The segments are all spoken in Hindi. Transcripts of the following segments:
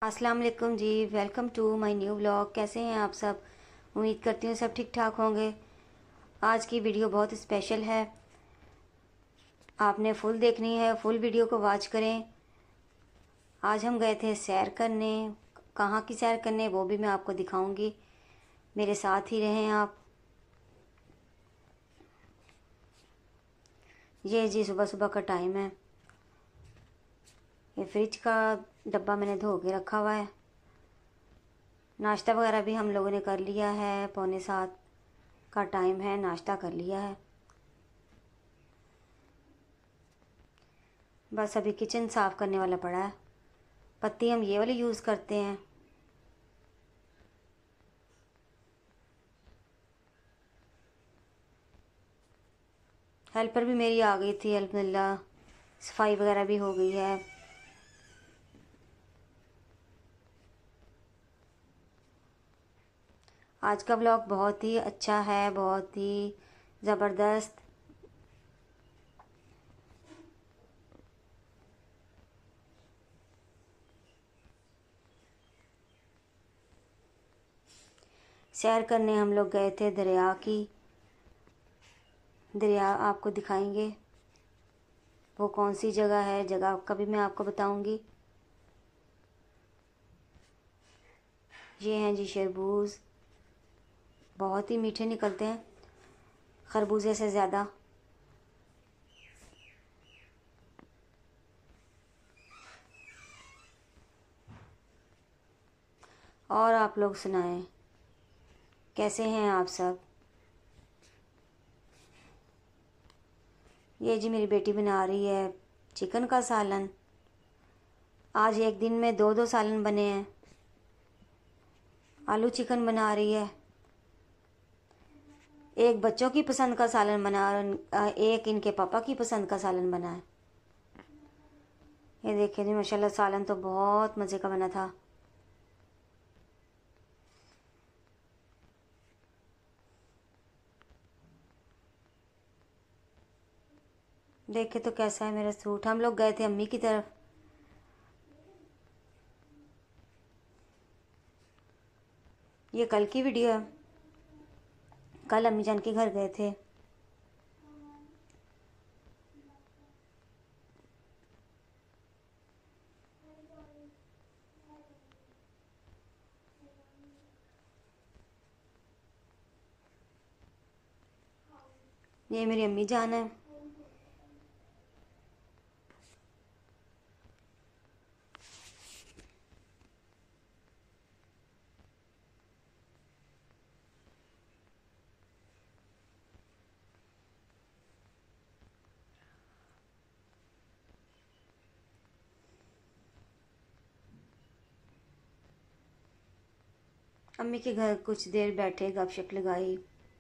अस्सलाम वालेकुम जी। Welcome to my new vlog. कैसे हैं आप सब? उम्मीद करती हूँ सब ठीक ठाक होंगे। आज की वीडियो बहुत स्पेशल है, आपने फुल देखनी है, फुल वीडियो को वॉच करें। आज हम गए थे सैर करने। कहाँ की सैर करने वो भी मैं आपको दिखाऊंगी, मेरे साथ ही रहें आप। ये जी सुबह सुबह का टाइम है। ये फ्रिज का डब्बा मैंने धो के रखा हुआ है। नाश्ता वगैरह भी हम लोगों ने कर लिया है, 6:45 का टाइम है, नाश्ता कर लिया है। बस अभी किचन साफ़ करने वाला पड़ा है। पत्ती हम ये वाली यूज़ करते हैं। हेल्पर भी मेरी आ गई थी, अल्हम्दुलिल्लाह सफाई वगैरह भी हो गई है। आज का ब्लॉग बहुत ही अच्छा है, बहुत ही ज़बरदस्त। सैर करने हम लोग गए थे दरिया की। दरिया आपको दिखाएंगे वो कौन सी जगह है, जगह का भी मैं आपको बताऊंगी। ये हैं जी शरबूज, बहुत ही मीठे निकलते हैं, खरबूजे से ज़्यादा। और आप लोग सुनाएं, कैसे हैं आप सब? ये जी मेरी बेटी बना रही है चिकन का सालन। आज एक दिन में दो दो सालन बने हैं। आलू चिकन बना रही है। एक बच्चों की पसंद का सालन बना, एक इनके पापा की पसंद का सालन बना है। ये देखिए जी माशाल्लाह, सालन तो बहुत मज़े का बना था। देखे तो कैसा है मेरा सूट। हम लोग गए थे अम्मी की तरफ। ये कल की वीडियो है, कल अम्मी जान के घर गए थे। ये मेरी अम्मी जान है। अम्मी के घर कुछ देर बैठे, गपशप लगाई,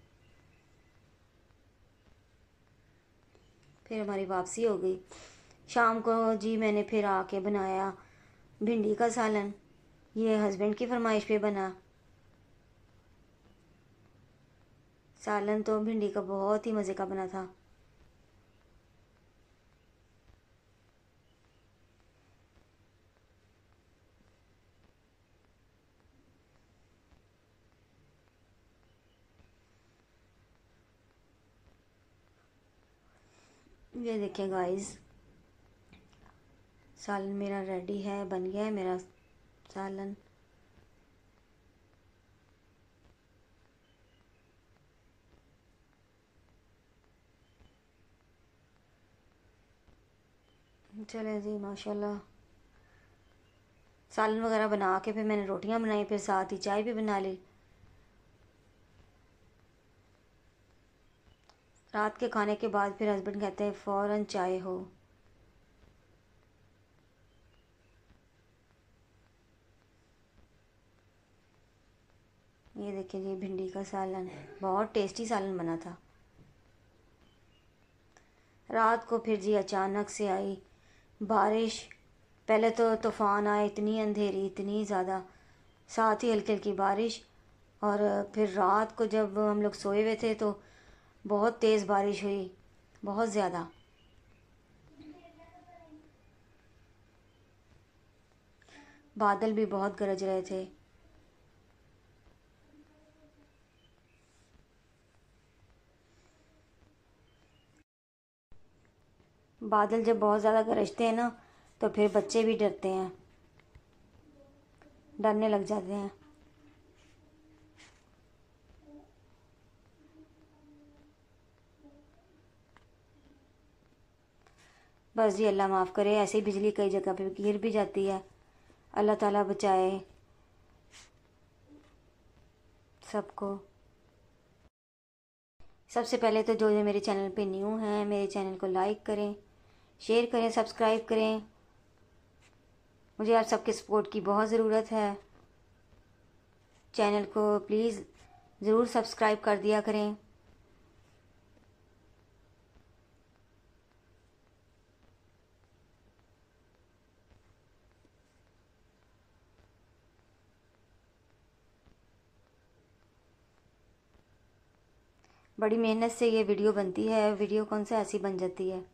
फिर हमारी वापसी हो गई। शाम को जी मैंने फिर आके बनाया भिंडी का सालन। ये हस्बैंड की फरमाइश पे बना। सालन तो भिंडी का बहुत ही मज़े का बना था। ये देखिए गाइस, सालन मेरा रेडी है, बन गया है मेरा सालन। चले जी माशाल्लाह। सालन वगैरह बना के फिर मैंने रोटियां बनाई, फिर साथ ही चाय भी बना ली। रात के खाने के बाद फिर हस्बैंड कहते हैं फ़ौरन चाय हो। ये देखिए जी भिंडी का सालन, बहुत टेस्टी सालन बना था। रात को फिर जी अचानक से आई बारिश। पहले तो तूफ़ान आए, इतनी अंधेरी, इतनी ज़्यादा, साथ ही हल्की हल्की बारिश। और फिर रात को जब हम लोग सोए हुए थे तो बहुत तेज़ बारिश हुई, बहुत ज़्यादा। बादल भी बहुत गरज रहे थे। बादल जब बहुत ज़्यादा गरजते हैं ना तो फिर बच्चे भी डरते हैं, डरने लग जाते हैं। बस जी, अल्लाह माफ़ करे, ऐसे ही बिजली कई जगह पे गिर भी जाती है। अल्लाह ताला बचाए सबको। सबसे पहले तो जो जो मेरे चैनल पे न्यू हैं, मेरे चैनल को लाइक करें, शेयर करें, सब्सक्राइब करें। मुझे आप सबके सपोर्ट की बहुत ज़रूरत है। चैनल को प्लीज़ ज़रूर सब्सक्राइब कर दिया करें। बड़ी मेहनत से ये वीडियो बनती है, वीडियो कौन सा ऐसी बन जाती है।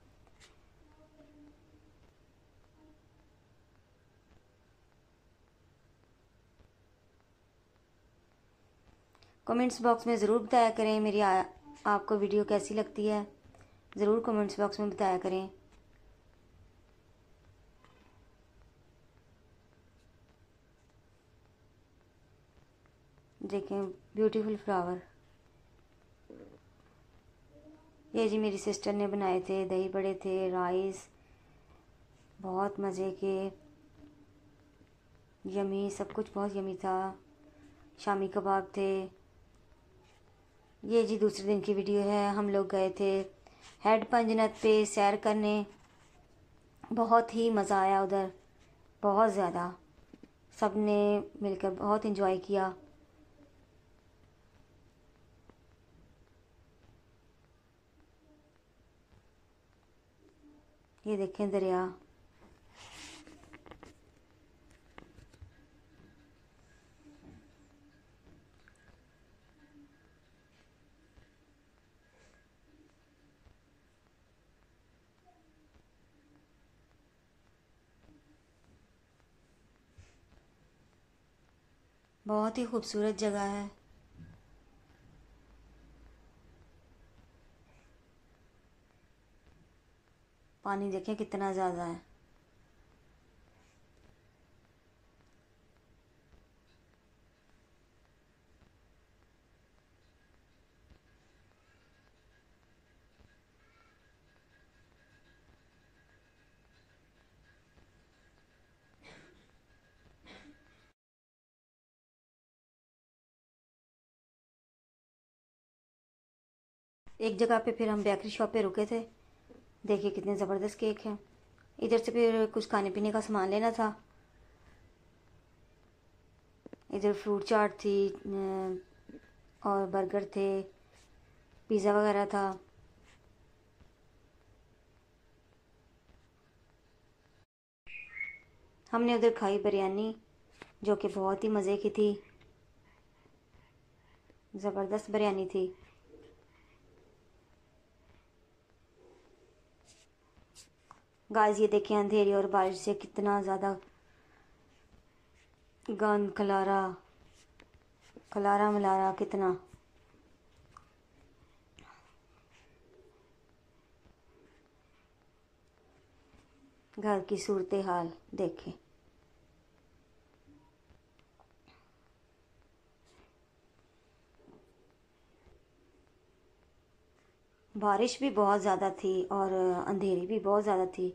कमेंट्स बॉक्स में ज़रूर बताया करें मेरी आपको वीडियो कैसी लगती है, ज़रूर कमेंट्स बॉक्स में बताया करें। देखें ब्यूटीफुल फ्लावर। ये जी मेरी सिस्टर ने बनाए थे, दही बड़े थे, राइस, बहुत मज़े के, यमी, सब कुछ बहुत यमी था। शामी कबाब थे। ये जी दूसरे दिन की वीडियो है। हम लोग गए थे हेड पंजनत पे सैर करने, बहुत ही मज़ा आया उधर, बहुत ज़्यादा। सब ने मिलकर बहुत इन्जॉय किया। ये देखें दरिया। बहुत ही खूबसूरत जगह है। पानी देखें कितना ज़्यादा है। एक जगह पे फिर हम बेकरी शॉप पे रुके थे। देखिए कितने ज़बरदस्त केक हैं। इधर से फिर कुछ खाने पीने का सामान लेना था। इधर फ्रूट चाट थी और बर्गर थे, पिज़्ज़ा वगैरह था। हमने उधर खाई बिरयानी, जो कि बहुत ही मज़े की थी, ज़बरदस्त बिरयानी थी। गाइस ये देखें अंधेरी और बारिश से कितना ज़्यादा गंद, खलारा खलारा मलारा कितना। घर की सूरत हाल देखें। बारिश भी बहुत ज़्यादा थी और अंधेरी भी बहुत ज़्यादा थी,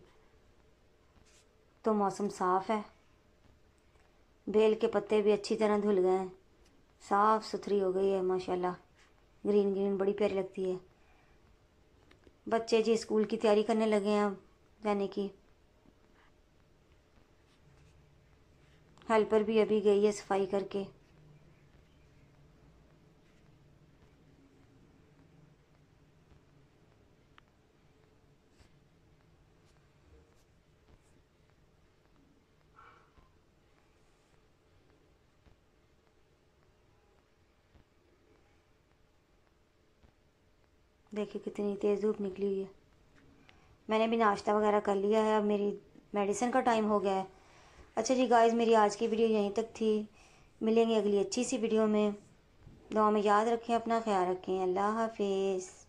तो मौसम साफ़ है। बेल के पत्ते भी अच्छी तरह धुल गए हैं, साफ़ सुथरी हो गई है माशाल्लाह। ग्रीन ग्रीन बड़ी प्यारी लगती है। बच्चे जी स्कूल की तैयारी करने लगे हैं अब जाने की। हेल्पर भी अभी गई है सफाई करके। देखिए कितनी तेज़ धूप निकली हुई है। मैंने भी नाश्ता वगैरह कर लिया है। अब मेरी मेडिसिन का टाइम हो गया है, अच्छा जी गाइस, मेरी आज की वीडियो यहीं तक थी। मिलेंगे अगली अच्छी सी वीडियो में। दुआ में याद रखें, अपना ख्याल रखें। अल्लाह हाफिज़।